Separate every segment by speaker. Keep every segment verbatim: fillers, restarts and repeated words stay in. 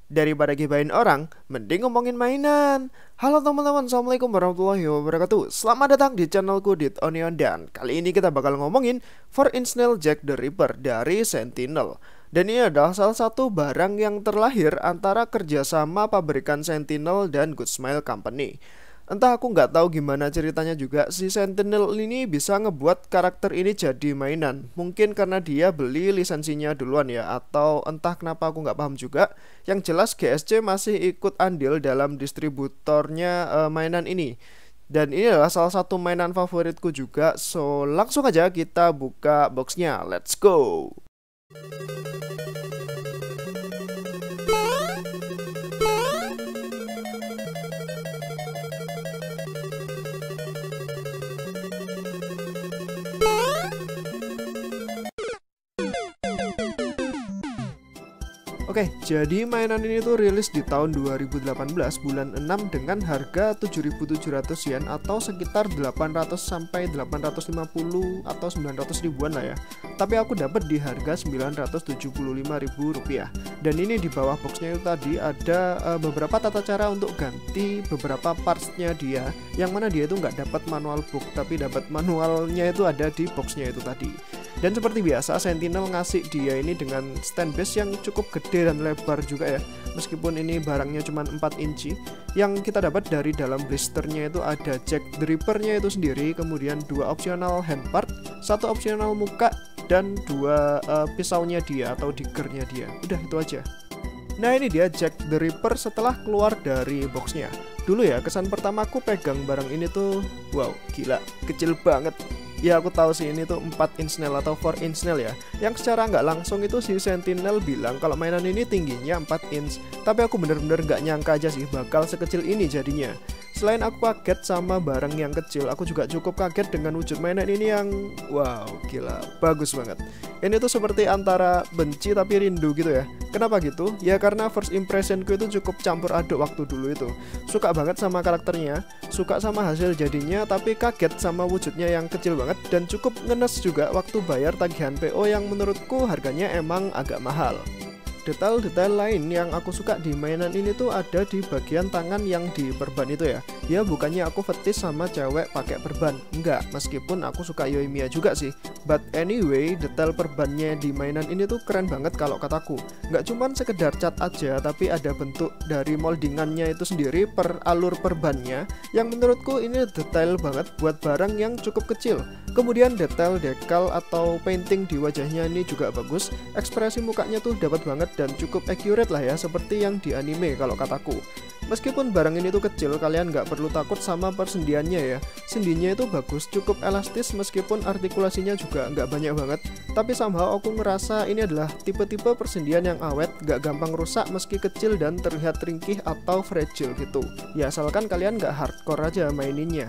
Speaker 1: Daripada gibain orang, mending ngomongin mainan. Halo teman-teman, assalamualaikum warahmatullahi wabarakatuh. Selamat datang di channelku Dit Onion, dan kali ini kita bakal ngomongin four inch nail Jack the Ripper dari Sentinel. Dan ini adalah salah satu barang yang terlahir antara kerjasama pabrikan Sentinel dan Good Smile Company. Entah aku nggak tahu gimana ceritanya juga, si Sentinel ini bisa ngebuat karakter ini jadi mainan. Mungkin karena dia beli lisensinya duluan ya, atau entah kenapa aku nggak paham juga. Yang jelas G S C masih ikut andil dalam distributornya uh, mainan ini. Dan ini adalah salah satu mainan favoritku juga. So langsung aja kita buka boxnya, let's go. Oke, jadi mainan ini tuh rilis di tahun dua ribu delapan belas bulan enam dengan harga tujuh ribu tujuh ratus yen atau sekitar delapan ratus sampai delapan ratus lima puluh atau sembilan ratus ribuan lah ya. Tapi aku dapat di harga sembilan ratus tujuh puluh lima ribu rupiah. Dan ini di bawah boxnya itu tadi ada uh, beberapa tata cara untuk ganti beberapa partsnya dia, yang mana dia itu nggak dapat manual book, tapi dapat manualnya itu ada di boxnya itu tadi. Dan seperti biasa, Sentinel ngasih dia ini dengan stand base yang cukup gede dan lebar juga ya. Meskipun ini barangnya cuma empat inci. Yang kita dapat dari dalam blisternya itu ada Jack the Ripper-nya itu sendiri, kemudian dua opsional hand part, satu opsional muka, dan dua uh, pisaunya dia atau diggernya dia. Udah itu aja. Nah, ini dia Jack the Ripper setelah keluar dari boxnya. Dulu ya, kesan pertamaku pegang barang ini tuh, wow, gila, kecil banget. Ya aku tahu sih ini tuh empat inch nail atau four inch nail ya. Yang secara nggak langsung itu si Sentinel bilang kalau mainan ini tingginya empat inch. Tapi aku bener-bener nggak nyangka aja sih bakal sekecil ini jadinya. Selain aku kaget sama barang yang kecil, aku juga cukup kaget dengan wujud mainan ini yang wow, gila, bagus banget. Ini tuh seperti antara benci tapi rindu gitu ya. Kenapa gitu? Ya karena first impressionku itu cukup campur aduk waktu dulu itu. Suka banget sama karakternya, suka sama hasil jadinya, tapi kaget sama wujudnya yang kecil banget. Dan cukup ngenes juga waktu bayar tagihan P O yang menurutku harganya emang agak mahal. Detail-detail lain yang aku suka di mainan ini tuh ada di bagian tangan yang diperban itu ya. Ya bukannya aku fetish sama cewek pakai perban, enggak, meskipun aku suka Yoimiya juga sih. But anyway, detail perbannya di mainan ini tuh keren banget kalau kataku. Nggak cuman sekedar cat aja, tapi ada bentuk dari moldingannya itu sendiri per alur perbannya, yang menurutku ini detail banget buat barang yang cukup kecil. Kemudian detail dekal atau painting di wajahnya ini juga bagus. Ekspresi mukanya tuh dapat banget dan cukup accurate lah ya, seperti yang di anime kalau kataku. Meskipun barang ini tuh kecil, kalian nggak perlu takut sama persendiannya ya. Sendinya itu bagus, cukup elastis meskipun artikulasinya juga nggak banyak banget. Tapi somehow aku ngerasa ini adalah tipe-tipe persendian yang awet, nggak gampang rusak meski kecil dan terlihat ringkih atau fragile gitu. Ya asalkan kalian nggak hardcore aja maininnya.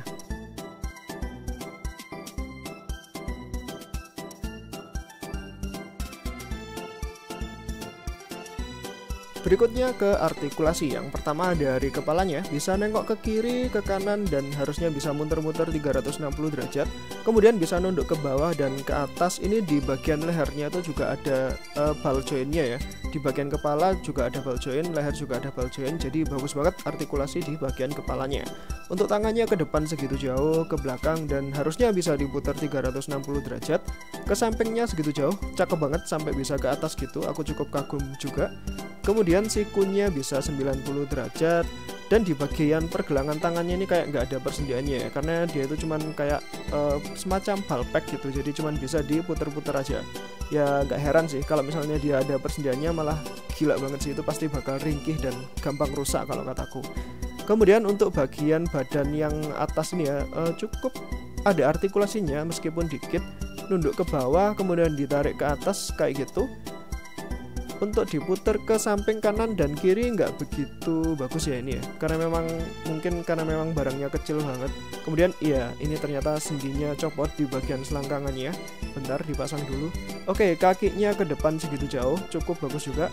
Speaker 1: Berikutnya ke artikulasi. Yang pertama dari kepalanya, bisa nengok ke kiri, ke kanan, dan harusnya bisa muter-muter tiga ratus enam puluh derajat. Kemudian bisa nunduk ke bawah dan ke atas. Ini di bagian lehernya itu juga ada uh, ball jointnya ya. Di bagian kepala juga ada ball joint, leher juga ada ball joint. Jadi bagus banget artikulasi di bagian kepalanya. Untuk tangannya ke depan segitu jauh, ke belakang, dan harusnya bisa diputar tiga ratus enam puluh derajat. Ke sampingnya segitu jauh, cakep banget sampai bisa ke atas gitu. Aku cukup kagum juga. Kemudian sikunya bisa sembilan puluh derajat, dan di bagian pergelangan tangannya ini kayak nggak ada persendiannya ya, karena dia itu cuman kayak uh, semacam ball pack gitu, jadi cuman bisa diputer-puter aja. Ya nggak heran sih kalau misalnya dia ada persendiannya, malah gila banget sih, itu pasti bakal ringkih dan gampang rusak kalau kataku. Kemudian untuk bagian badan yang atas ini ya, uh, cukup ada artikulasinya meskipun dikit, nunduk ke bawah kemudian ditarik ke atas kayak gitu. Untuk diputer ke samping kanan dan kiri nggak begitu bagus ya ini ya, karena memang mungkin karena memang barangnya kecil banget. Kemudian iya, ini ternyata sendinya copot di bagian selangkangannya. Bentar dipasang dulu. Oke, kakinya ke depan segitu jauh, cukup bagus juga.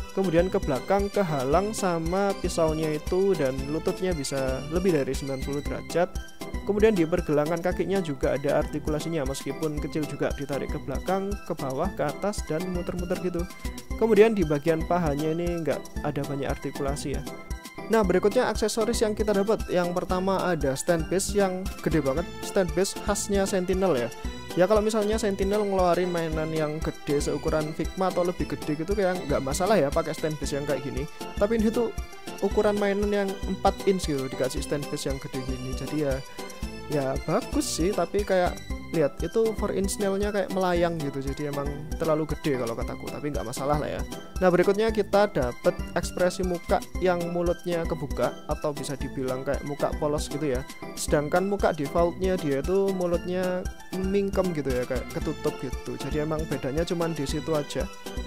Speaker 1: kemudian ke belakang kehalang sama pisaunya itu, dan lututnya bisa lebih dari sembilan puluh derajat. Kemudian di pergelangan kakinya juga ada artikulasinya, meskipun kecil juga, ditarik ke belakang, ke bawah, ke atas, dan muter-muter gitu. Kemudian di bagian pahanya ini nggak ada banyak artikulasi ya. Nah, berikutnya aksesoris yang kita dapat. Yang pertama ada stand base yang gede banget, stand base khasnya Sentinel ya. Ya kalau misalnya Sentinel ngeluarin mainan yang gede seukuran Figma atau lebih gede gitu, kayak nggak masalah ya pakai stand base yang kayak gini. Tapi ini tuh ukuran mainan yang empat inch gitu, dikasih stand base yang gede gini. Jadi ya ya bagus sih, tapi kayak lihat itu four inch nailnya kayak melayang gitu, jadi emang terlalu gede kalau kataku, tapi nggak masalah lah ya. Nah, berikutnya kita dapat ekspresi muka yang mulutnya kebuka atau bisa dibilang kayak muka polos gitu ya. Sedangkan muka defaultnya dia itu mulutnya mingkem gitu ya, kayak ketutup gitu. Jadi emang bedanya cuman di situ aja.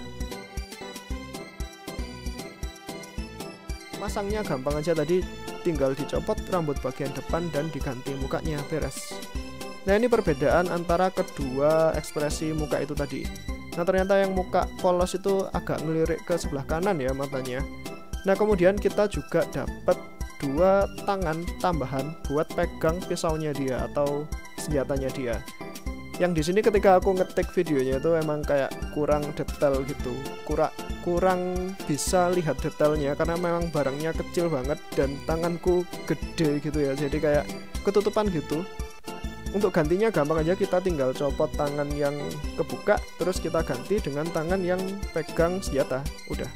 Speaker 1: Masangnya gampang aja, tadi tinggal dicopot rambut bagian depan dan diganti mukanya, beres. Nah, ini perbedaan antara kedua ekspresi muka itu tadi. Nah, ternyata yang muka polos itu agak ngelirik ke sebelah kanan ya matanya. Nah, kemudian kita juga dapat dua tangan tambahan buat pegang pisaunya dia atau senjatanya dia. Yang di sini ketika aku ngetik videonya itu emang kayak kurang detail gitu, kurang kurang bisa lihat detailnya karena memang barangnya kecil banget dan tanganku gede gitu ya, jadi kayak ketutupan gitu. Untuk gantinya gampang aja, kita tinggal copot tangan yang kebuka, terus kita ganti dengan tangan yang pegang senjata, udah.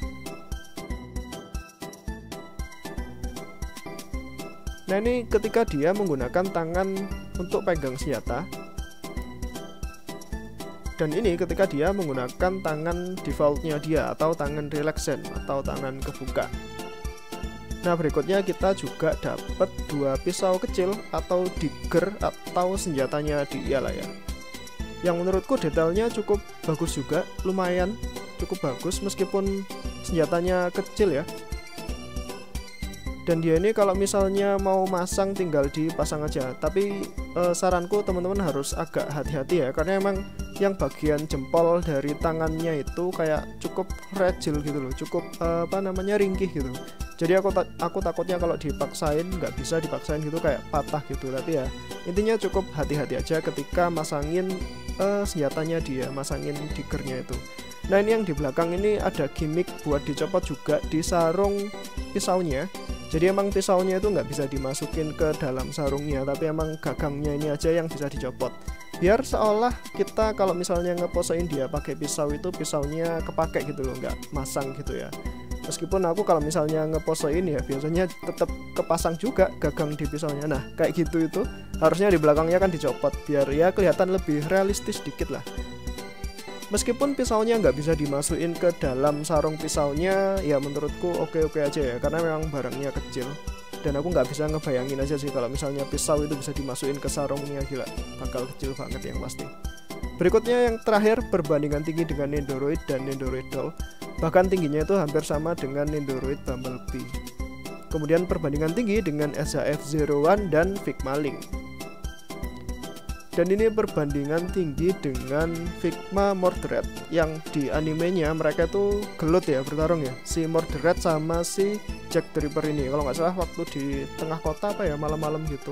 Speaker 1: Nah, ini ketika dia menggunakan tangan untuk pegang senjata, dan ini ketika dia menggunakan tangan defaultnya dia atau tangan relaxen atau tangan kebuka. Nah, berikutnya kita juga dapat dua pisau kecil atau dagger atau senjatanya dia lah ya. Yang menurutku detailnya cukup bagus juga, lumayan cukup bagus meskipun senjatanya kecil ya. Dan dia ini kalau misalnya mau masang tinggal dipasang aja. Tapi eh, saranku teman-teman harus agak hati-hati ya, karena emang yang bagian jempol dari tangannya itu kayak cukup fragile gitu loh, cukup eh, apa namanya ringkih gitu. Jadi aku ta aku takutnya kalau dipaksain nggak bisa dipaksain gitu kayak patah gitu. Tapi ya intinya cukup hati-hati aja ketika masangin uh, senjatanya dia, masangin daggernya itu. Nah, ini yang di belakang ini ada gimmick buat dicopot juga di sarung pisaunya. Jadi emang pisaunya itu nggak bisa dimasukin ke dalam sarungnya, tapi emang gagangnya ini aja yang bisa dicopot. Biar seolah kita kalau misalnya ngeposein dia pakai pisau itu pisaunya kepake gitu loh, nggak masang gitu ya. Meskipun aku kalau misalnya ngeposein ya biasanya tetap kepasang juga gagang di pisaunya. Nah, kayak gitu itu harusnya di belakangnya kan dicopot biar ya kelihatan lebih realistis dikit lah. Meskipun pisaunya nggak bisa dimasukin ke dalam sarung pisaunya, ya menurutku oke-oke aja ya, karena memang barangnya kecil. Dan aku nggak bisa ngebayangin aja sih kalau misalnya pisau itu bisa dimasukin ke sarungnya, gila, bakal kecil banget yang pasti. Berikutnya yang terakhir, perbandingan tinggi dengan Nendoroid dan Nendoroid Doll. Bahkan tingginya itu hampir sama dengan Nendoroid Bumblebee. Kemudian perbandingan tinggi dengan S H F zero one dan Figma Link. Dan ini perbandingan tinggi dengan Figma Mordred, yang di animenya mereka itu gelut ya, bertarung ya, si Mordred sama si Jack the Ripper ini. Kalau nggak salah waktu di tengah kota apa ya, malam-malam gitu.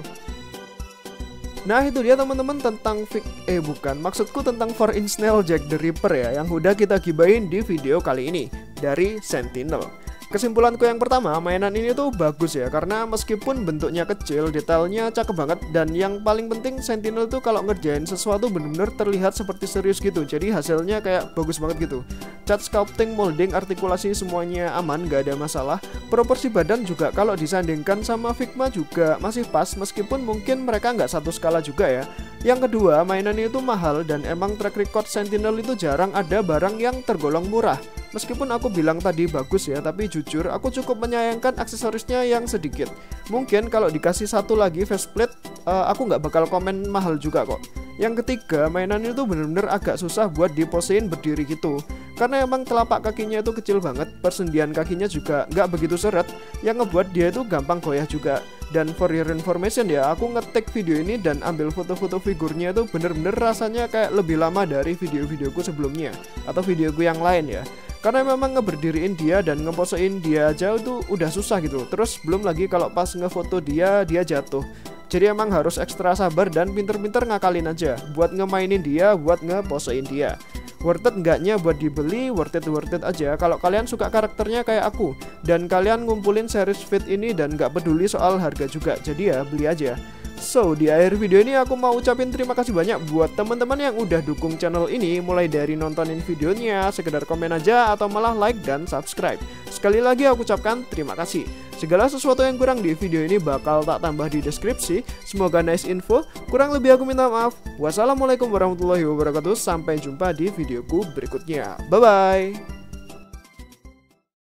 Speaker 1: Nah, itu dia teman-teman tentang Fig eh bukan, maksudku tentang four inch nail Jack the Ripper ya, yang udah kita gibahin di video kali ini dari Sentinel. Kesimpulanku yang pertama, mainan ini tuh bagus ya, karena meskipun bentuknya kecil, detailnya cakep banget, dan yang paling penting Sentinel tuh kalau ngerjain sesuatu bener-bener terlihat seperti serius gitu. Jadi hasilnya kayak bagus banget gitu. Cat sculpting, molding, artikulasi semuanya aman, gak ada masalah. Proporsi badan juga kalau disandingkan sama Figma juga masih pas, meskipun mungkin mereka nggak satu skala juga ya. Yang kedua, mainan itu mahal dan emang track record Sentinel itu jarang ada barang yang tergolong murah. Meskipun aku bilang tadi bagus ya, tapi jujur aku cukup menyayangkan aksesorisnya yang sedikit. Mungkin kalau dikasih satu lagi faceplate, uh, aku nggak bakal komen mahal juga kok. Yang ketiga, mainan itu bener-bener agak susah buat diposein berdiri gitu, karena emang telapak kakinya itu kecil banget, persendian kakinya juga nggak begitu seret, yang ngebuat dia itu gampang goyah juga. Dan for your information ya, aku ngetik video ini dan ambil foto-foto figurnya itu bener-bener rasanya kayak lebih lama dari video-videoku sebelumnya atau videoku yang lain ya. karena memang ngeberdiriin dia dan ngeposein dia aja itu udah susah gitu. Terus belum lagi kalau pas ngefoto dia, dia jatuh. Jadi emang harus ekstra sabar dan pinter-pinter ngakalin aja buat ngemainin dia, buat ngeposein dia. Worth it enggaknya buat dibeli, worth it worth it aja kalau kalian suka karakternya kayak aku dan kalian ngumpulin series Fit ini dan gak peduli soal harga juga. Jadi ya beli aja. So, di akhir video ini aku mau ucapin terima kasih banyak buat teman-teman yang udah dukung channel ini, mulai dari nontonin videonya, sekedar komen aja, atau malah like dan subscribe. Sekali lagi aku ucapkan terima kasih. Segala sesuatu yang kurang di video ini bakal tak tambah di deskripsi. Semoga nice info, kurang lebih aku minta maaf. Wassalamualaikum warahmatullahi wabarakatuh, sampai jumpa di videoku berikutnya. Bye-bye.